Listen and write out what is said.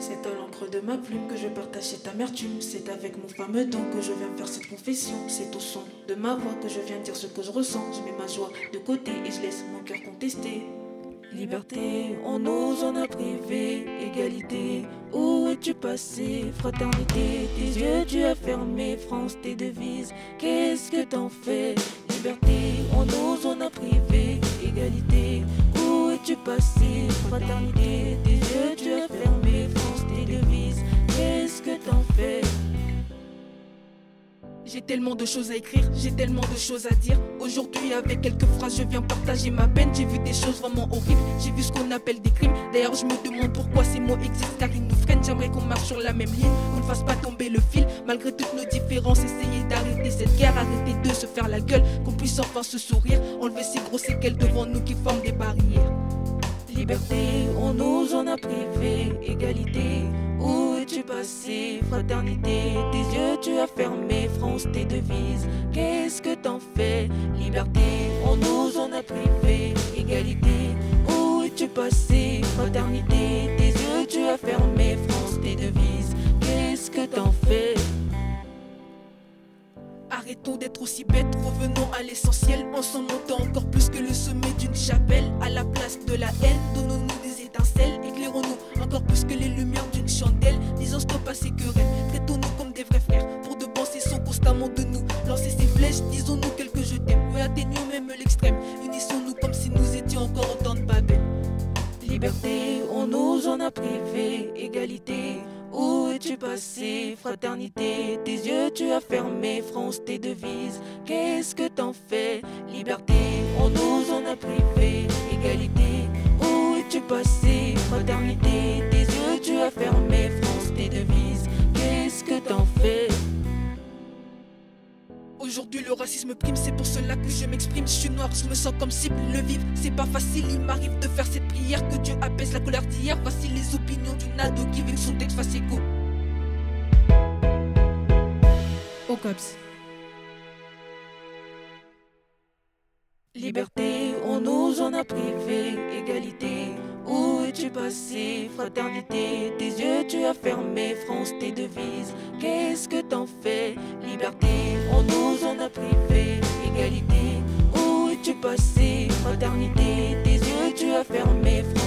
C'est à l'encre de ma plume que je partage cette amertume. C'est avec mon fameux don que je viens faire cette confession. C'est au son de ma voix que je viens dire ce que je ressens. Je mets ma joie de côté et je laisse mon cœur contester. Liberté, on nous en a privé. Égalité, où es-tu passé? Fraternité, tes yeux tu as fermé. France, tes devises, qu'est-ce que t'en fais? Liberté, on nous en a privé. Égalité, où es-tu passé? Fraternité, tes yeux tu as fermé. France, tes devises, qu'est-ce que t'en fais? J'ai tellement de choses à écrire, j'ai tellement de choses à dire. Aujourd'hui avec quelques phrases je viens partager ma peine. J'ai vu des choses vraiment horribles, j'ai vu ce qu'on appelle des crimes. D'ailleurs je me demande pourquoi ces mots existent car ils nous freinent. J'aimerais qu'on marche sur la même ligne, qu'on ne fasse pas tomber le fil. Malgré toutes nos différences, essayer d'arrêter cette guerre. Arrêter de se faire la gueule, qu'on puisse enfin se sourire. Enlever ces grosses séquelles devant nous qui forment des barrières. Liberté, on nous en a privé. Égalité, où es-tu passé? Fraternité, tes yeux tu as fermé. France, tes devises, qu'est-ce que t'en fais? Liberté, on nous en a privé. Égalité, où es-tu passé? Fraternité, tes yeux tu as fermé. France, tes devises, qu'est-ce que t'en fais? Arrêtons d'être aussi bêtes, revenons à l'essentiel. Ensemble montons encore plus que le sommet d'une chapelle. À la place de la haine, donnons-nous des étincelles. Éclairons-nous encore plus que les lumières d'une chandelle. Disons stop à ces querelles, traitons-nous comme des vrais frères. Pour de bon cessons constamment de nous lancer ces flèches. Disons-nous quelques je t'aime, oui atteignons même l'extrême. Unissons-nous comme si nous étions encore autant de Babel. Liberté, on nous en a privé. Égalité, où es-tu passé? Fraternité, tes yeux tu as fermé. France, tes devises, qu'est-ce que t'en fais? Liberté, on nous en a privé. Égalité, où es-tu passé? Fraternité, tes yeux tu as fermé. France, tes devises, qu'est-ce que t'en fais? Aujourd'hui le racisme prime, c'est pour cela que je m'exprime. Je suis noir, je me sens comme cible, le vivre c'est pas facile. Il m'arrive de faire cette prière, que Dieu apaise la colère d'hier. Voici les opinions d'une ado qui veut que son texte fasse écho. Au COPS. Liberté, on nous en a privé. Égalité, où es-tu passé? Fraternité, tes yeux tu as fermé. France, tes devises, qu'est-ce que t'en fais? Liberté, on nous en a privé. Égalité, où es-tu passé? Fraternité, tes yeux tu as fermé.